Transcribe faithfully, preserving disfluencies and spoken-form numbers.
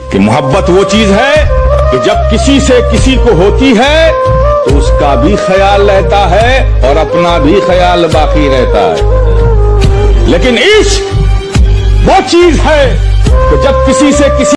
कि मोहब्बत वो चीज है कि जब किसी से किसी को होती है तो उसका भी ख्याल रहता है और अपना भी ख्याल बाकी रहता है। लेकिन इश्क वो चीज है कि जब किसी से किसी